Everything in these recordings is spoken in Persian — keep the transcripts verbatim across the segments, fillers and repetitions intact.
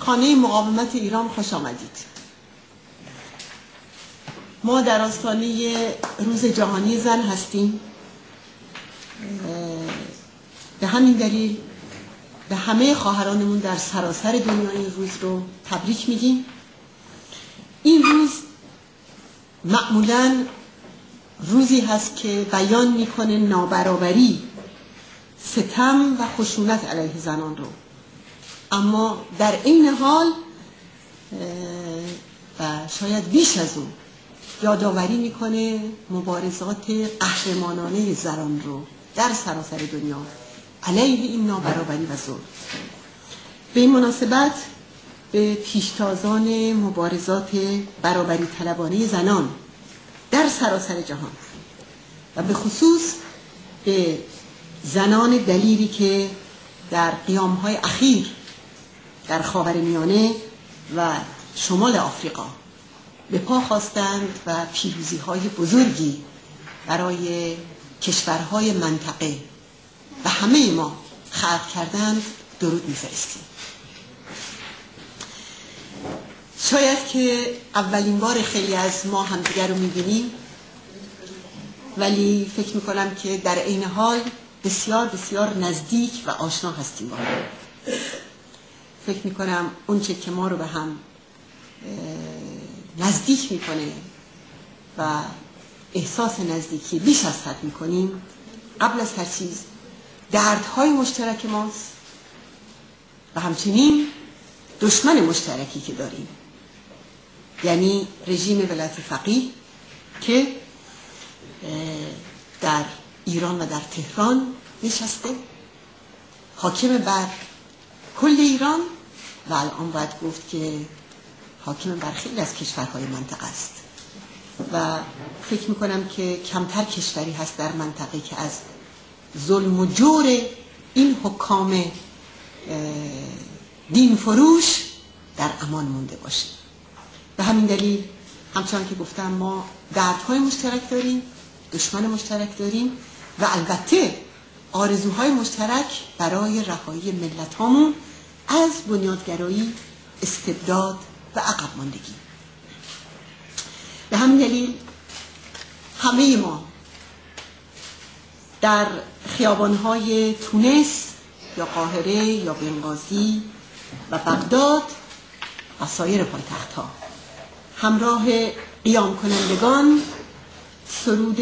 خانه مقاومت ایران خوش آمدید. ما در آستانه روز جهانی زن هستیم. به همین دلیل به همه خواهرانمون در سراسر دنیا این روز رو تبریک میگیم. این روز معمولاً روزی هست که بیان میکنه نابرابری، ستم و خشونت علیه زنان رو، اما در این حال و شاید بیش از اون یادآوری میکنه مبارزات قهرمانانه زنان رو در سراسر دنیا علیه این نابرابری و ظلم. به این مناسبت به پیشتازان مبارزات برابری طلبانه زنان در سراسر جهان و به خصوص به زنان دلیری که در قیام‌های اخیر در خاورمیانه و شمال آفریقا به پا خواستند و پیروزی‌های بزرگی برای کشورهای منطقه و همه ما خلق کردند، درود می‌فرستیم. شاید که اولین بار خیلی از ما همدیگر رو می‌بینیم، ولی فکر می‌کنم که در عین حال بسیار بسیار نزدیک و آشنا هستیم با هم. فکر می‌کنم اون چه که ما رو به هم نزدیک می‌کنه و احساس نزدیکی بیش از حد می‌کنیم، قبل از هر چیز دردهای مشترک ماست و همچنین دشمن مشترکی که داریم، یعنی رژیم ولایت فقیه که در ایران و در تهران نشسته، حاکم بر کل ایران و الان باید گفت که حاکم بر خیلی از کشورهای منطقه است و فکر میکنم که کمتر کشوری هست در منطقه که از ظلم و جور این حکام دین فروش در امان مونده باشه. به همین دلیل همچنان که گفتم ما دردهای مشترک داریم، دشمن مشترک داریم و البته آرزوهای مشترک برای رهایی ملت هامون از بنیادگرایی، استبداد و عقب ماندگی. به همین دلیل همه ما در خیابانهای تونس یا قاهره یا بنغازی و بغداد و سایر پایتخت‌ها همراه قیام کنندگان سرود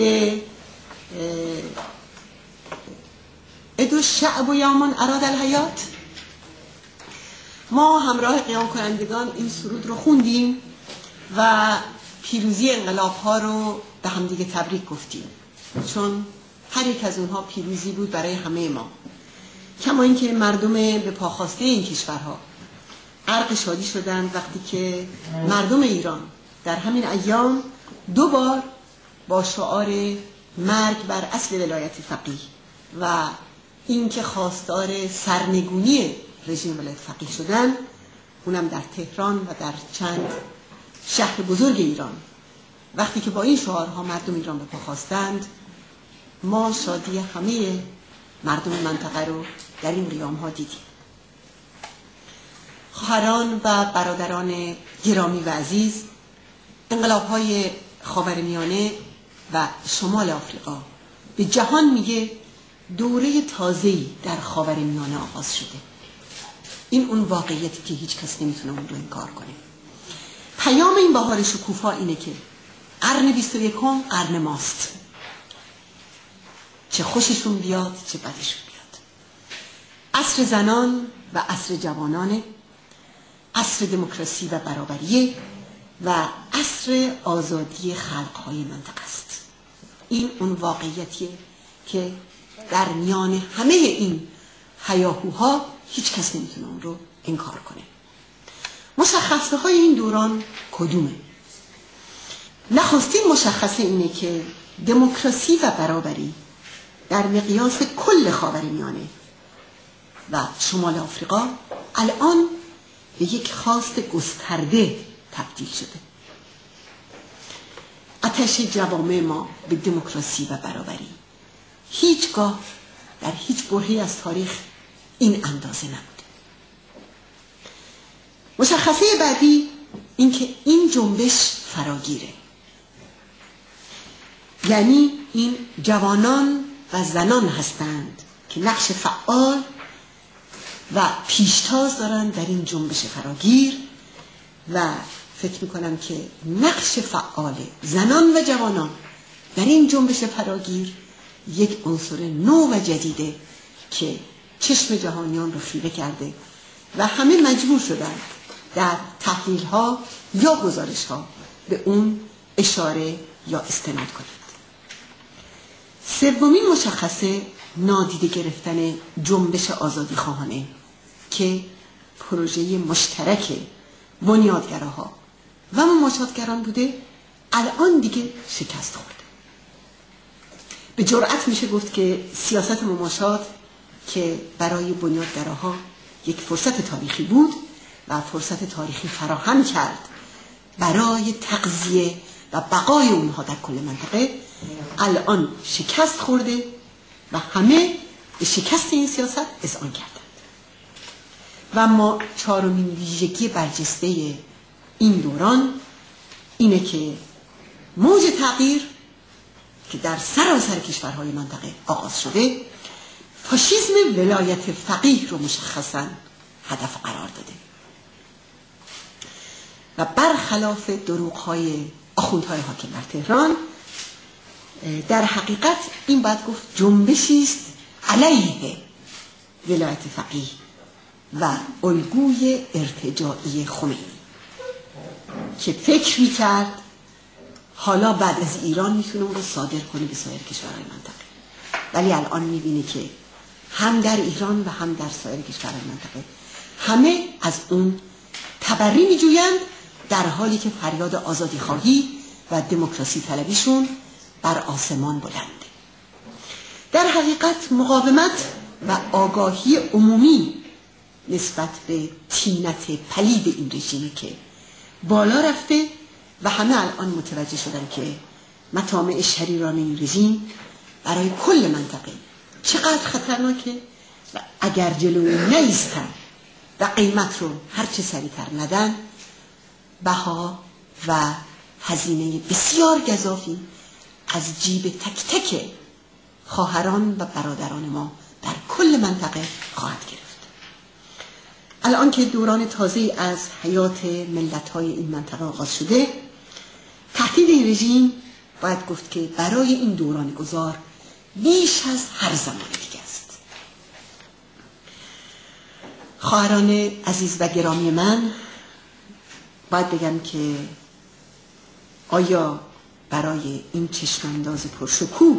ادو الشعب یا من اراد الحیات، ما همراه قیام کنندگان این سرود رو خوندیم و پیروزی انقلاب ها رو به همدیگه تبریک گفتیم، چون هر یک از اونها پیروزی بود برای همه ما. کما اینکه مردم به پاخواسته این کشورها غرق شادی شدند وقتی که مردم ایران در همین ایام دو بار با شعار مرگ بر اصل ولایت فقیه و اینکه خواستار سرنگونی رژیم ولایت فقیه شدن، اونم در تهران و در چند شهر بزرگ ایران، وقتی که با این شعارها مردم ایران به پا خواستند، ما شادی همه مردم منطقه رو در این قیام ها دیدیم. خواهران و برادران گرامی و عزیز، انقلاب های خاورمیانه و شمال آفریقا به جهان میگه دوره تازه‌ای در خاورمیانه آغاز شده. این اون واقعیتی که هیچ کس نمیتونه اون رو انکار کنه. پیام این بهار شکوفا اینه که قرن بیست و یکم قرن ماست، چه خوششون بیاد چه بدشون بیاد. عصر زنان و عصر جوانانه، عصر دموکراسی و برابریه و عصر آزادی خلقهای منطقه است. این اون واقعیتیه که در میان همه این هیاهوها هیچ کس نمیتونه اون رو انکار کنه. مشخصه های این دوران کدومه؟ نخستین مشخصه اینه که دموکراسی و برابری در مقیاس کل خاورمیانه و شمال آفریقا الان به یک خواست گسترده تبدیل شده. آتش جوامع ما به دموکراسی و برابری هیچگاه در هیچ برهه‌ای از تاریخ این اندازه نبوده. مشخصه بعدی این که این جنبش فراگیره، یعنی این جوانان و زنان هستند که نقش فعال و پیشتاز دارند در این جنبش فراگیر و فکر میکنم که نقش فعال زنان و جوانان در این جنبش فراگیر یک عنصر نو و جدیده که چشم جهانیان رو خیره کرده و همه مجبور شدند در تحلیل ها یا گزارش ها به اون اشاره یا استناد کنند. سومین مشخصه نادیده گرفتن جنبش آزادی خواهانه که پروژه مشترک بنیادگراها و مماشاتگران بوده، الان دیگه شکست خورده. به جرأت میشه گفت که سیاست مماشات که برای بنیادگراها یک فرصت تاریخی بود و فرصت تاریخی فراهم کرد برای تغذیه و بقای اونها در کل منطقه، الان شکست خورده و همه به شکست این سیاست اذعان کردند. و اما چهارمین ویژگی برجسته این دوران اینه که موج تغییر که در سراسر کشورهای منطقه آغاز شده، فاشیسم ولایت فقیه رو مشخصاً هدف قرار داده و برخلاف دروغ‌های آخوندهای حاکم بر تهران، در حقیقت این باید گفت جنبشی است علیه ولایت فقیه و الگوی ارتجاعی خمینی که فکر می‌کرد حالا بعد از ایران میتونه اون رو صادر کنه به سایر کشورهای منطقه، ولی الان میبینه که هم در ایران و هم در سایر کشورهای منطقه همه از اون تبری میجویند، در حالی که فریاد آزادی خواهی و دموکراسی طلبیشون بر آسمان بلنده. در حقیقت مقاومت و آگاهی عمومی نسبت به طینت پلید این رژیمی که بالا رفته و همه الان متوجه شدن که مطامع شریران این رژیم برای کل منطقه چقدر خطرناکه و اگر جلوی نایستن و قیمت رو هرچه سریعتر ندن، بها و هزینه بسیار گزافی از جیب تک تک خواهران و برادران ما در کل منطقه خواهد گرفت. الان که دوران تازه از حیات ملت‌های این منطقه آغاز شده، تهدید این رژیم باید گفت که برای این دوران گذار بیش از هر زمان دیگه است. خواهران عزیز و گرامی من، باید بگم که آیا برای این چشمانداز پرشکوه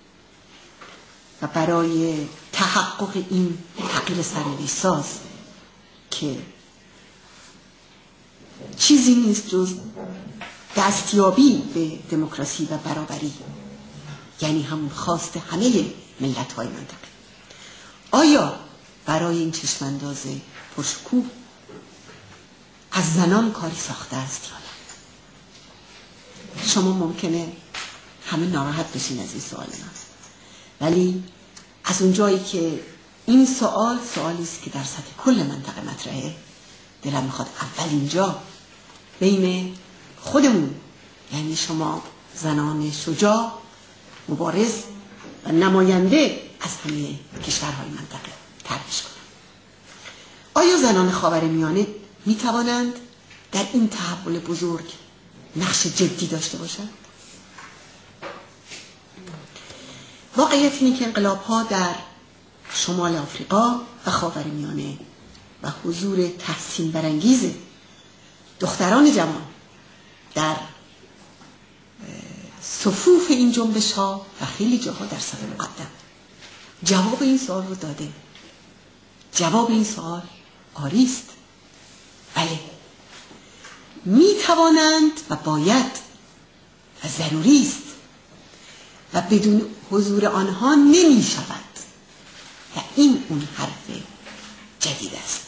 و برای تحقق این تغییر سرنوشت‌ساز که چیزی نیست جز دستیابی به دموکراسی و برابری، یعنی همون خواست همه ملت‌های منطقه، آیا برای این چشمانداز پرشکوه از زنان کاری ساخته است یا نه؟ شما ممکنه همه ناراحت بشین از این سوال من، ولی از اون جایی که این سوال سوالی است که در سطح کل منطقه مطرحه، دلم میخواد اول اینجا بین خودمون، یعنی شما زنان شجاع، مبارز و نماینده از همه کشورهای منطقه طرحش کنم. آیا زنان خاورمیانه میتوانند در این تحول بزرگ نقش جدی داشته باشند؟ واقعیت اینه که انقلاب‌ها در شمال آفریقا و خاورمیانه و حضور تحسین برانگیز دختران جوان در صفوف این جنبش ها و خیلی جاها در صف مقدم جواب این سوال رو داده. جواب این سوال آری است. بله، می توانند و باید و ضروری است و بدون حضور آنها نمی شود و این اون حرف جدید است.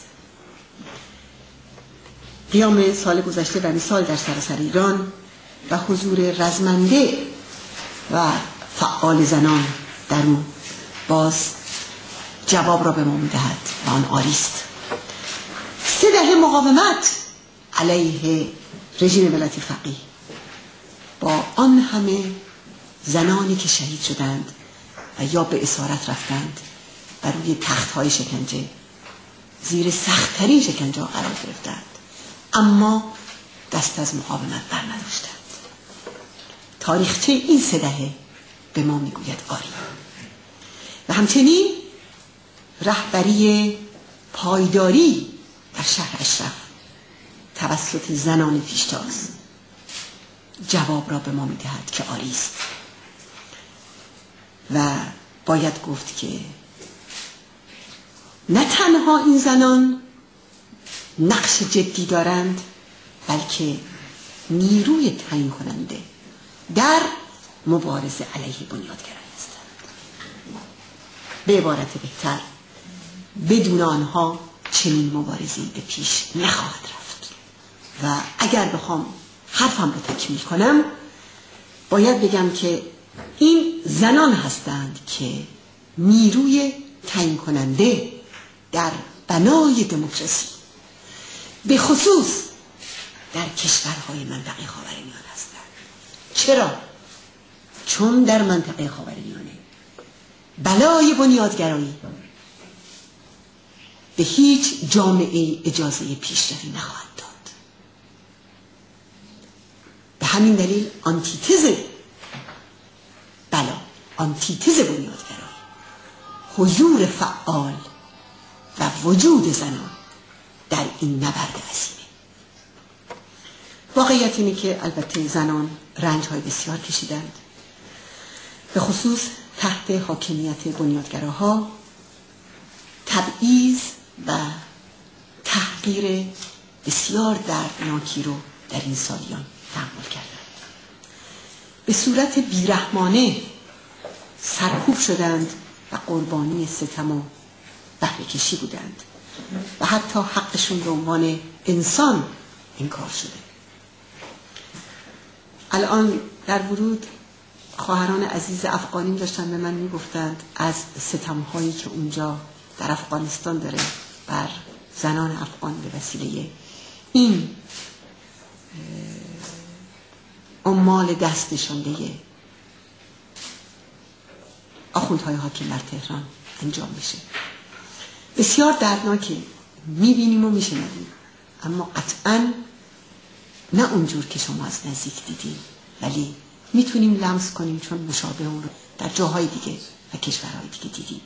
قیام سال گذشته و مثال در سراسر ایران و حضور رزمنده و فعال زنان در اون باز جواب را به ما می‌دهد و آن آری است. سه دهه مقاومت علیه رژیم ولایت فقیه با آن همه زنانی که شهید شدند و یا به اسارت رفتند بر روی تخت‌های شکنجه زیر سخت‌ترین شکنجه قرار گرفتند، اما دست از مقاومت بر نداشتند. تاریخچه این سه دهه به ما میگوید آری. و همچنین رهبری پایداری در شهر اشرف توسط زنان پیشتاز جواب را به ما میدهد که آری است. و باید گفت که نه تنها این زنان نقش جدی دارند، بلکه نیروی تعیین کننده در مبارزه علیه بنیادگرایی هستند. به عبارت بهتر، بدون آنها چنین مبارزه‌ای به پیش نخواهد رفت. و اگر بخوام حرفم رو تکمیل کنم، باید بگم که این زنان هستند که نیروی تعیین کننده در بنای دموکراسی به خصوص در کشورهای منطقه خاورمیانه هستند. چرا؟ چون در منطقه خاورمیانه بلای بنیادگرایی به هیچ جامعه اجازه پیشروی نخواهد داد. به همین دلیل آنتیتز بلا، آنتیتز بنیادگرایی، حضور فعال و وجود زنان در این نبرد عظیمه. واقعیت اینه که البته زنان رنج‌های بسیار کشیدند، به خصوص تحت حاکمیت بنیادگراها تبعیض و تحقیر بسیار دردناکی رو در این سالیان تحمل کردند. به صورت بیرحمانه سرکوب شدند و قربانی ستم و بهره‌کشی بودند و حتی حقشون به عنوان انسان انکار شده. الان در ورود خواهران عزیز افغانیم داشتن به من میگفتند از ستم‌هایی که اونجا در افغانستان داره بر زنان افغان به وسیله این عمال دست نشانده آخوندهای حاکم بر تهران انجام میشه. بسیار دردناکه، میبینیم و میشنویم، اما قطعاً نه اونجور که شما از نزدیک دیدیم، ولی میتونیم لمس کنیم چون مشابه اون رو در جاهای دیگه و کشورهای دیگه دیدیم.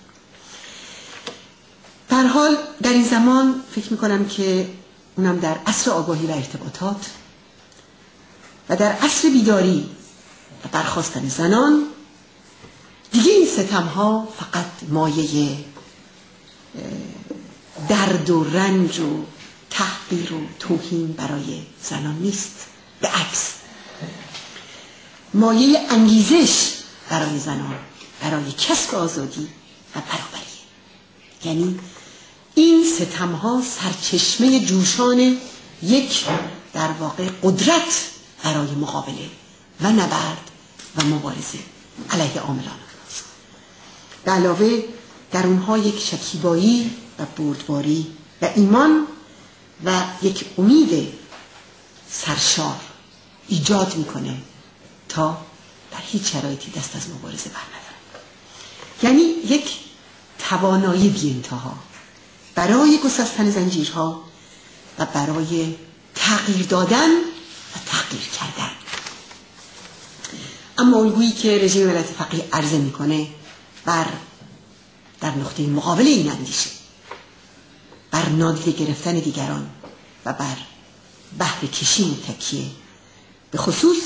در حال در این زمان فکر میکنم که اونم در عصر آگاهی و ارتباطات و در عصر بیداری و برخاستن زنان، دیگه این ستم‌ها فقط مایه درد و رنج و تحقیر و توهین برای زنان نیست، به عکس مایه انگیزش برای زنان، برای کسب آزادی و برابری. یعنی این ستم‌ها سرچشمه جوشان یک در واقع قدرت برای مقابله و نبرد و مبارزه علیه عاملان است. به علاوه در اونها یک شکیبایی و بردباری و ایمان و یک امید سرشار ایجاد میکنه تا در هیچ شرایطی دست از مبارزه بر ندارن. یعنی یک توانایی بی انتها برای گسستن زنجیرها و برای تغییر دادن و تغییر کردن. اما الگویی که رژیم ولایت فقیه عرضه میکنه بر در نقطه مقابل این اندیشه، بر نادیده گرفتن دیگران و بر بهره کشی متکیه، به خصوص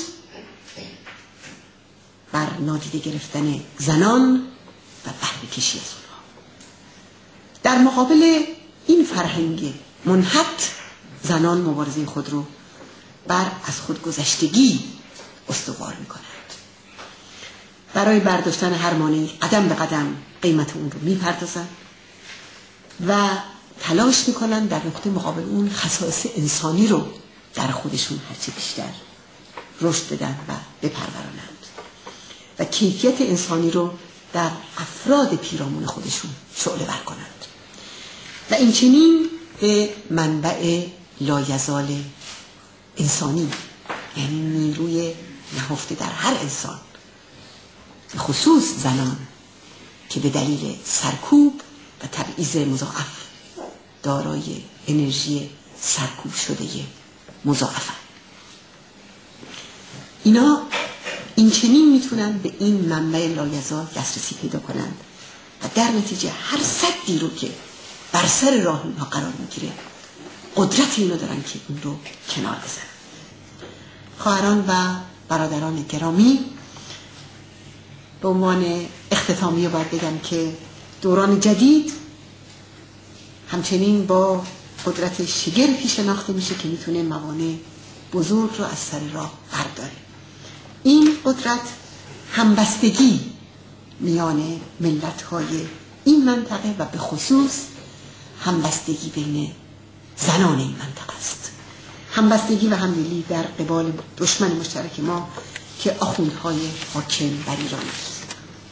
بر نادیده گرفتن زنان و بهره کشی از اونها. در مقابل این فرهنگ منحط، زنان مبارزه خود رو بر از خودگذشتگی استوار میکنند. برای برداشتن هر مانعی قدم به قدم قیمت اون رو میپردازن و تلاش میکنن در نقطه مقابل اون خصائص انسانی رو در خودشون هرچه بیشتر رشد بدن و بپرورانند و کیفیت انسانی رو در افراد پیرامون خودشون شعله ور کنند و این چنین به منبع لایزال انسانی، یعنی نیروی نهفته در هر انسان، به خصوص زنان که به دلیل سرکوب و تبعیض مضاعف دارای انرژی سرکوب شده مضاعفه. اینا این چنین میتونن به این منبع لایزال دسترسی پیدا کنن و در نتیجه هر سدی رو که بر سر راه اینها قرار میگیره قدرت اینو دارن که اون رو کنار بزنن. خواهران و برادران گرامی، به عنوان اختتامیه باید بگم که دوران جدید همچنین با قدرت شگرفی شناخته میشه که میتونه موانع بزرگ رو از سر راه برداره. این قدرت همبستگی میان ملت‌های این منطقه و به خصوص همبستگی بین زنان این منطقه است. همبستگی و همدلی در قبال دشمن مشترک ما که آخوندهای حاکم بر ایران است.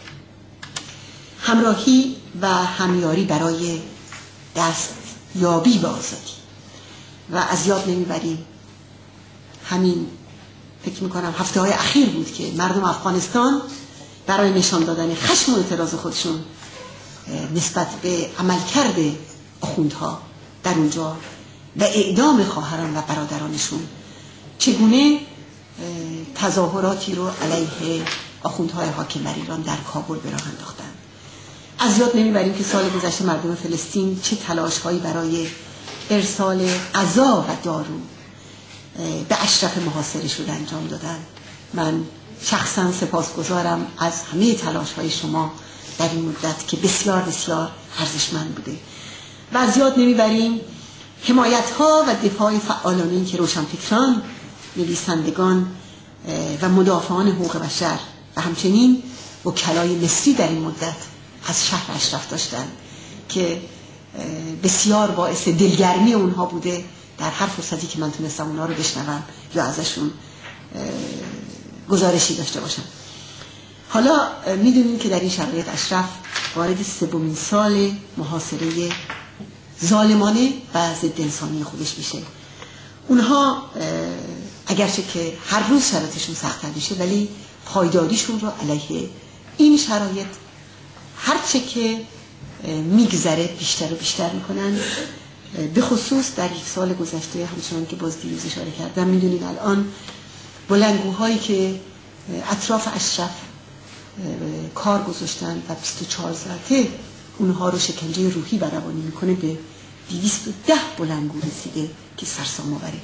همراهی و همیاری برای دست یابی به آزادی و از یاد نمیبریم همین فکر میکنم هفته های اخیر بود که مردم افغانستان برای نشان دادن خشم و اعتراض خودشون نسبت به عملکرد آخوندها در اونجا و اعدام خواهران و برادرانشون چگونه تظاهراتی رو علیه آخوندهای حاکم بر ایران در کابل به راه انداختن. از یاد نمیبریم که سال گذشته مردم فلسطین چه تلاش‌هایی برای ارسال غذا و دارو به اشرف محاصره شده انجام دادن. من شخصا سپاسگزارم از همه تلاش‌های شما در این مدت که بسیار بسیار ارزشمند بوده. و از یاد نمیبریم حمایت‌ها و دفاع فعالانی که روشنفکران، نویسندگان و مدافعان حقوق بشر و همچنین وکلای مصری در این مدت از شهر اشرف داشتن که بسیار باعث دلگرمی اونها بوده در هر فرصتی که من تونستم اونها رو بشنوم یا ازشون گزارشی داشته باشم. حالا میدونیم که در این شرایط اشرف وارد سومین سال محاصره ظالمانه و ضد انسانی خودش میشه. اونها اگرچه که هر روز شرایطشون سخت‌تر میشه ولی پایداریشون رو علیه این شرایط هرچه که میگذره بیشتر و بیشتر میکنن. به خصوص در یک سال گذشته همچنان که باز دیروز اشاره کردم میدونید الان بلندگوهایی که اطراف اشرف کار گذاشتن و بیست و چهار ساعته اونها رو شکنجه روحی برروانی میکنه به دویست و ده بلندگو رسیده که سرسام آوره.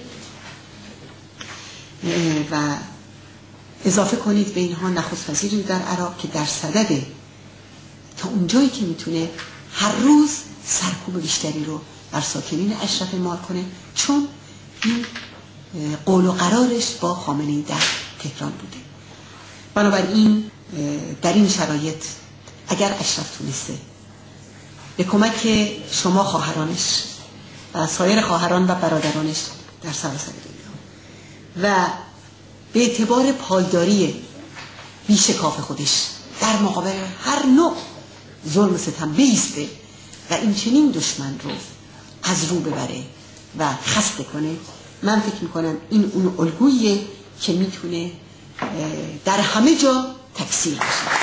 و اضافه کنید به اینها نخست وزیری در عراق که در صدد تا اونجایی که میتونه هر روز سرکوب بیشتری رو بر ساکنین اشرف اعمال کنه، چون این قول و قرارش با خامنه‌ای در تهران بوده. بنابراین در این شرایط اگر اشرف تونسته به کمک شما خواهرانش و سایر خواهران و برادرانش در سراسر دنیا و به اعتبار پایداری بیشکاف خودش در مقابل هر نوع ظلم و ستم بایسته و این چنین دشمن رو از رو ببره و خسته کنه، من فکر میکنم این اون الگوییه که میتونه در همه جا تکثیر بشه.